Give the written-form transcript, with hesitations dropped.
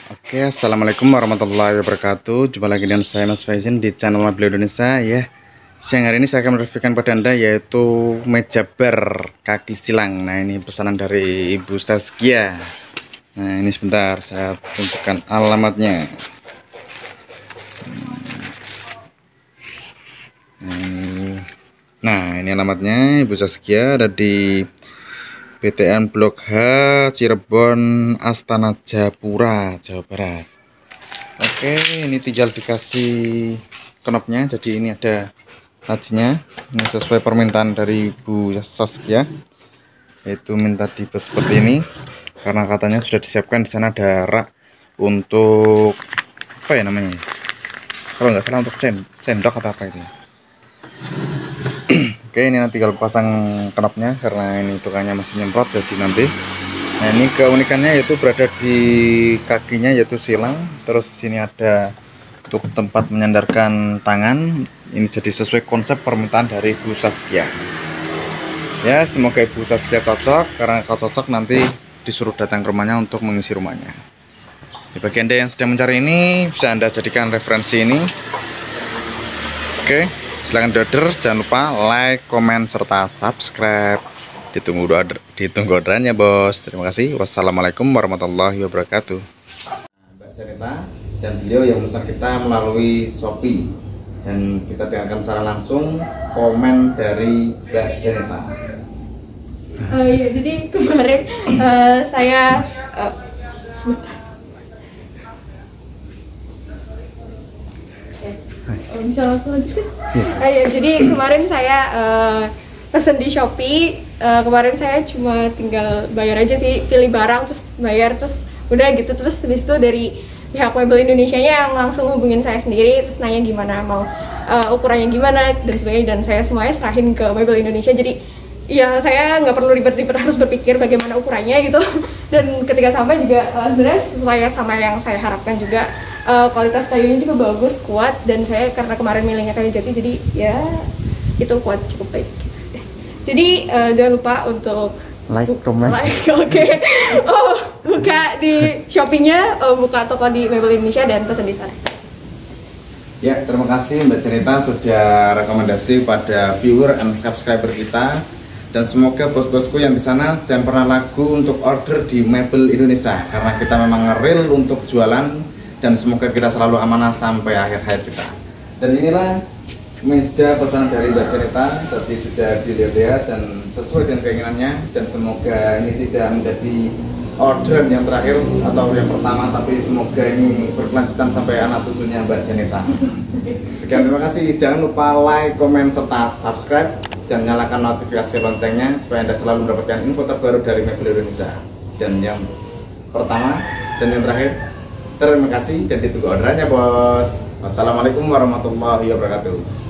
Oke, assalamualaikum warahmatullahi wabarakatuh. Jumpa lagi dengan saya Mas Faizin di channel Mobil Indonesia ya. Siang hari ini saya akan mereviewkan pada Anda yaitu meja bar kaki silang. Nah, ini pesanan dari Ibu Saskia. Nah, ini sebentar saya tunjukkan alamatnya. Nah, ini alamatnya Ibu Saskia, ada di BTN Blok H, Cirebon, Astana Japura, Jawa Barat. Oke, ini tinggal dikasih knopnya, jadi ini ada lacinya. Ini sesuai permintaan dari Bu Saskia, yaitu minta dibuat seperti ini karena katanya sudah disiapkan di sana ada rak untuk apa ya namanya? Kalau nggak salah untuk sendok atau apa itu. Oke, ini nanti kalau pasang knopnya karena ini tukangnya masih nyemprot, jadi nanti. Nah, ini keunikannya yaitu berada di kakinya yaitu silang, terus di sini ada untuk tempat menyandarkan tangan. Ini jadi sesuai konsep permintaan dari Bu Saskia. Ya, semoga Ibu Saskia cocok, karena kalau cocok nanti disuruh datang ke rumahnya untuk mengisi rumahnya. Di bagi Anda yang sedang mencari ini, bisa Anda jadikan referensi ini. Oke, silahkan order, jangan lupa like, komen, serta subscribe. Ditunggu orderannya bos. Terima kasih. Wassalamualaikum warahmatullahi wabarakatuh. Mbak Janeta dan beliau yang memesan kita melalui Shopee, dan kita dengarkan secara langsung komen dari Mbak Janeta. Iya, jadi kemarin saya sebentar. Bisa langsung aja. Iya, jadi kemarin saya pesen di Shopee. Kemarin saya cuma tinggal bayar aja sih, pilih barang terus bayar, terus udah gitu. Terus habis itu dari pihak Mobil Indonesia yang langsung hubungin saya sendiri, terus nanya gimana mau ukurannya gimana dan sebagainya, dan saya semuanya serahin ke Mobil Indonesia. Jadi ya saya nggak perlu ribet-ribet harus berpikir bagaimana ukurannya gitu. Dan ketika sampai juga sebenarnya sesuai sama yang saya harapkan juga. Kualitas kayunya juga bagus, kuat, dan saya karena kemarin milihnya kayu jati, jadi ya itu kuat, cukup baik. Jadi jangan lupa untuk like, comment, oke. Buka di Shopee-nya, buka toko di Mobil Indonesia dan pesan di sana. Ya, terima kasih Mbak Janeta sudah rekomendasi pada viewer and subscriber kita, dan semoga bos-bosku yang di sana jangan pernah ragu untuk order di Mobil Indonesia karena kita memang real untuk jualan, dan semoga kita selalu amanah sampai akhir hayat kita. Dan inilah meja pesanan dari Mbak Janeta, tadi sudah dilihat-lihat dan sesuai dengan keinginannya, dan semoga ini tidak menjadi orderan yang terakhir atau yang pertama, tapi semoga ini berkelanjutan sampai anak cucunya Mbak Janeta. Sekian, terima kasih. Jangan lupa like, komen, serta subscribe dan nyalakan notifikasi loncengnya supaya Anda selalu mendapatkan info terbaru dari Mobil Indonesia. Dan yang pertama dan yang terakhir, terima kasih dan ditunggu orderannya bos. Wassalamualaikum warahmatullahi wabarakatuh.